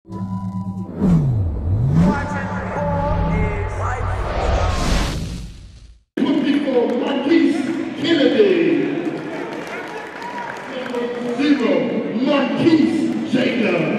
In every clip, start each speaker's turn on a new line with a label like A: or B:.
A: Marquise Kennedy. Number 0, Markese Jacobs.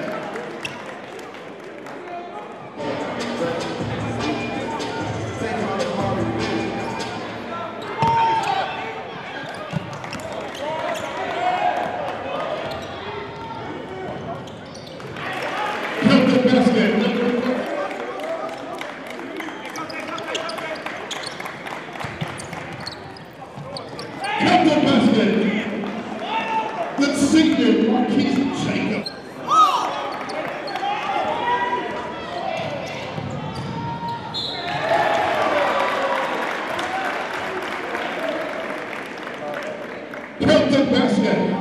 A: The senior Markese Jacobs. Count the basket.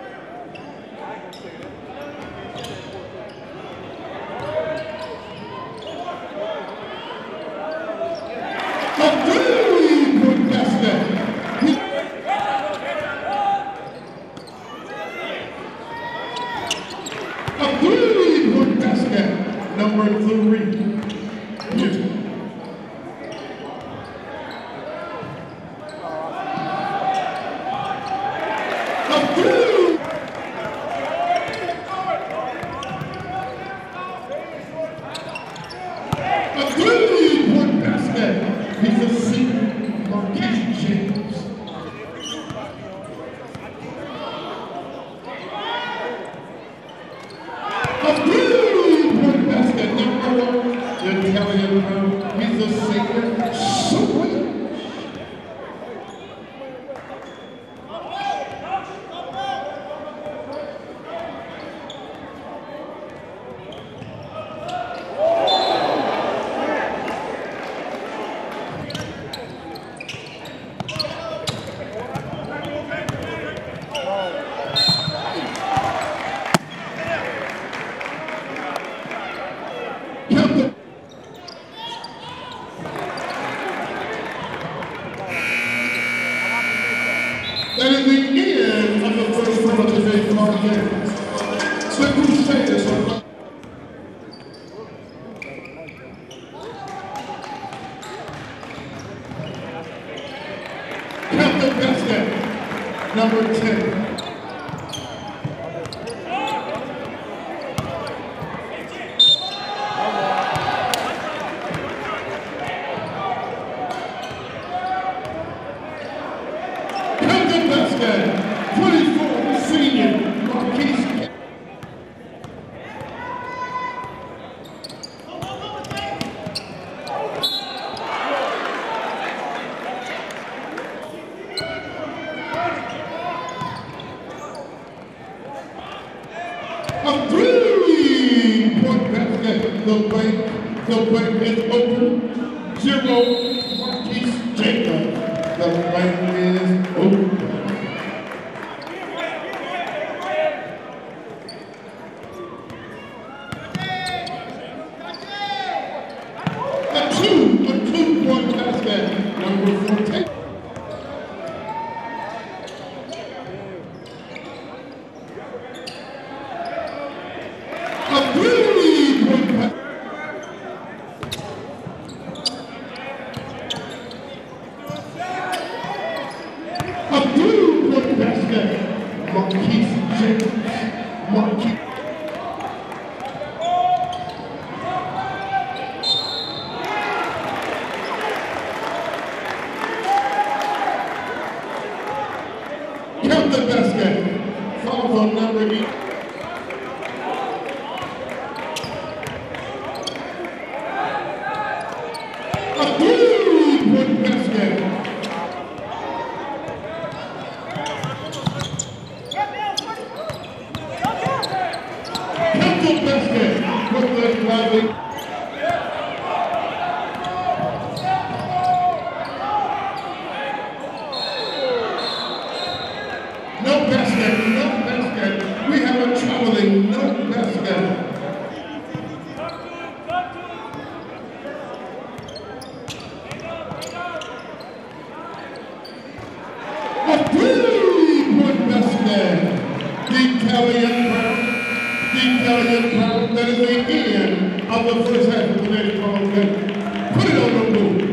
A: A three-point basket. A three-point basket, number 3. A three-point basket. He's a senior, Markese Jacobs. A three-point basket, number 1, Detalian Brown. He's a senior, sophomore. That is the end of the first round of today's ball game. The Crusaders are count the basket, number 10. Basket, 24, senior, Marquise Kennedy. A three-point basket, the bank is open. 0, Markese Jacobs. The bank is open. A two-point basket, number 14. A three-point basket. A two-point basket, Markese Jacobs. Marquise. Count the basket. Foul on number 8. A three-point basket. Count the basket. Brooklyn Lively. No basket, no basket. We have a traveling no basket. A three-point basket. Detalian Brown. Brown. That is the end of the first half of the ladies' ball game. Put it on the board.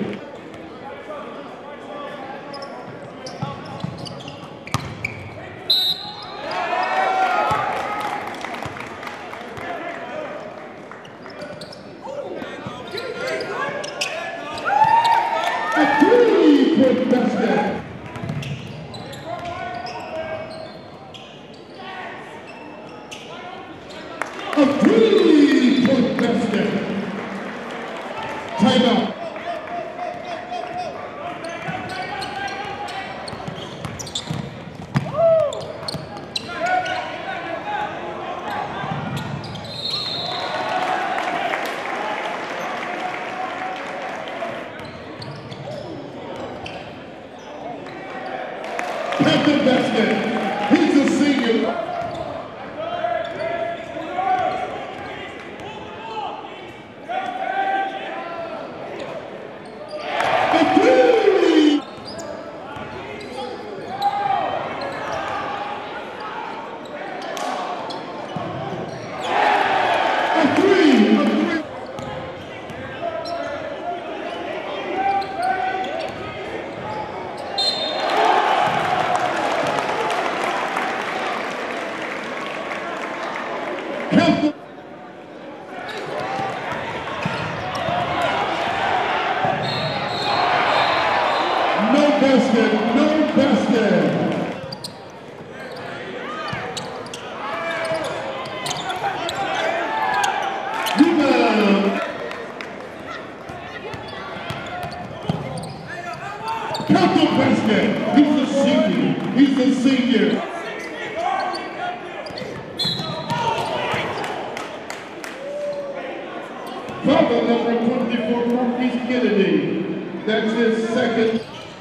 A: Number 24, Marquise Kennedy. That's his second.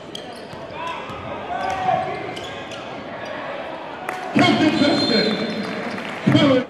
A: Captain Basket. Color.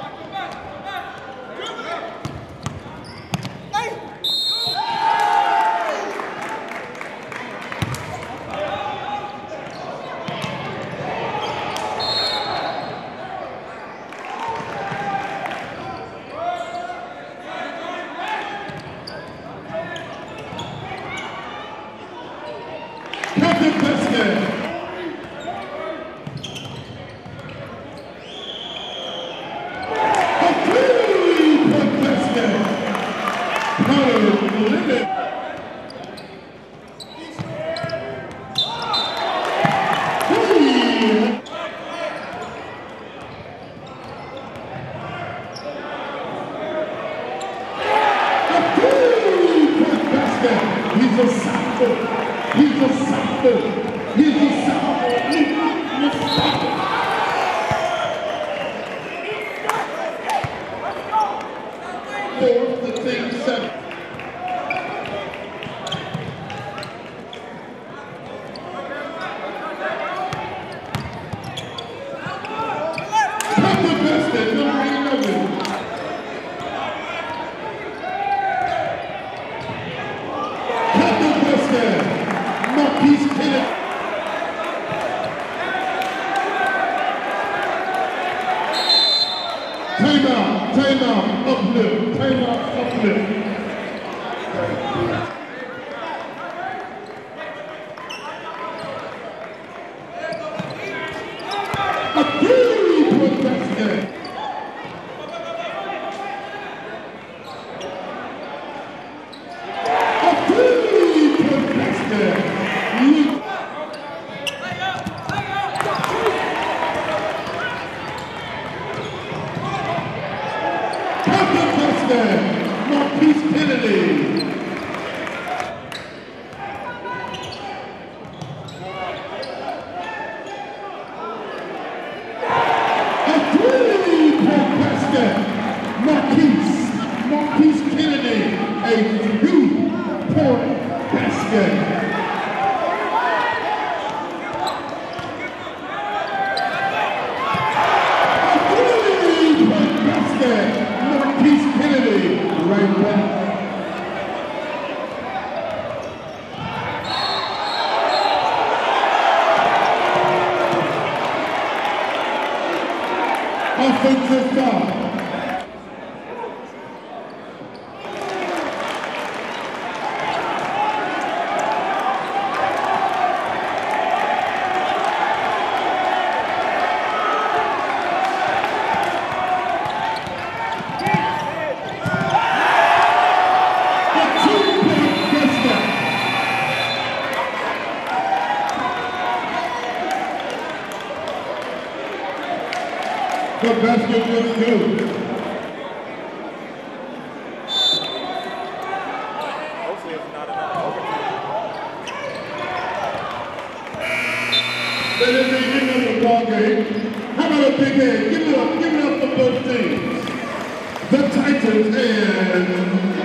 A: Marquise Kennedy. Timeout, uplift, timeout, uplift. A three-point basket. A three-point basket. Marquise Kennedy. A three-point basket. Marquise Kennedy. A two-point basket. Right back. The basket looks good.
B: Hopefully it's not enough overtime.
A: That is the end of the ball game. How about a big hand? Give it up for both teams. The Titans and